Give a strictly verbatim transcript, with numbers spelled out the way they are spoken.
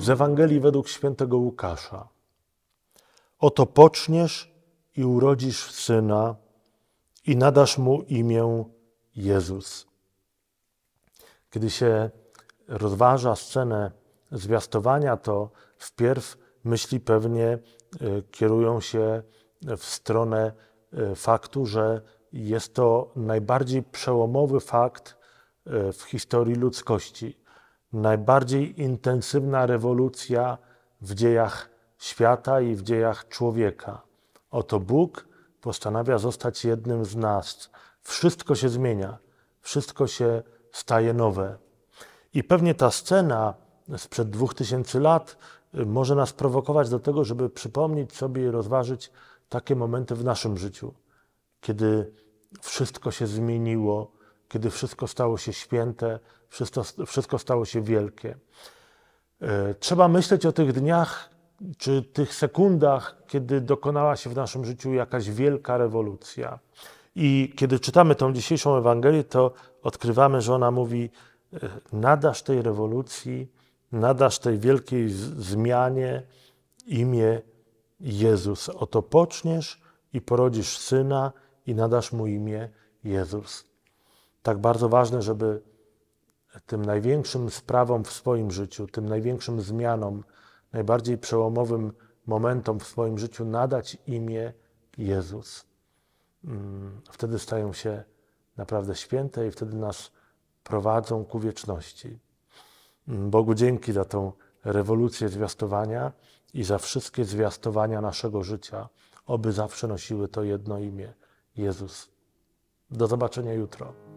z Ewangelii według świętego Łukasza. Oto poczniesz i urodzisz syna i nadasz mu imię Jezus. Kiedy się rozważa scenę zwiastowania, to wpierw myśli pewnie kierują się w stronę faktu, że jest to najbardziej przełomowy fakt w historii ludzkości. Najbardziej intensywna rewolucja w dziejach świata i w dziejach człowieka. Oto Bóg postanawia zostać jednym z nas. Wszystko się zmienia, wszystko się staje nowe. I pewnie ta scena sprzed dwóch tysięcy lat może nas prowokować do tego, żeby przypomnieć sobie i rozważyć takie momenty w naszym życiu, kiedy wszystko się zmieniło, kiedy wszystko stało się święte, wszystko, wszystko stało się wielkie. Trzeba myśleć o tych dniach, czy tych sekundach, kiedy dokonała się w naszym życiu jakaś wielka rewolucja. I kiedy czytamy tą dzisiejszą Ewangelię, to odkrywamy, że ona mówi: nadasz tej rewolucji, nadasz tej wielkiej zmianie imię Jezus. Oto poczniesz i porodzisz syna i nadasz mu imię Jezus. Tak bardzo ważne, żeby tym największym sprawom w swoim życiu, tym największym zmianom, najbardziej przełomowym momentom w swoim życiu nadać imię Jezus. Wtedy stają się naprawdę święte i wtedy nas prowadzą ku wieczności. Bogu dzięki za tą rewolucję zwiastowania i za wszystkie zwiastowania naszego życia, oby zawsze nosiły to jedno imię, Jezus. Do zobaczenia jutro.